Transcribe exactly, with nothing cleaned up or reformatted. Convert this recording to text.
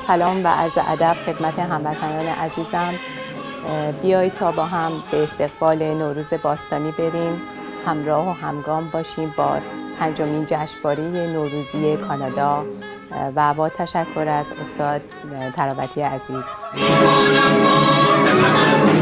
سلام و عرض ادب خدمت هموطنان عزیزم. بیایید تا با هم به استقبال نوروز باستانی بریم، همراه و همگام باشیم با پنجمین جشنواره نوروزی کانادا و با تشکر از استاد تراوتی عزیز.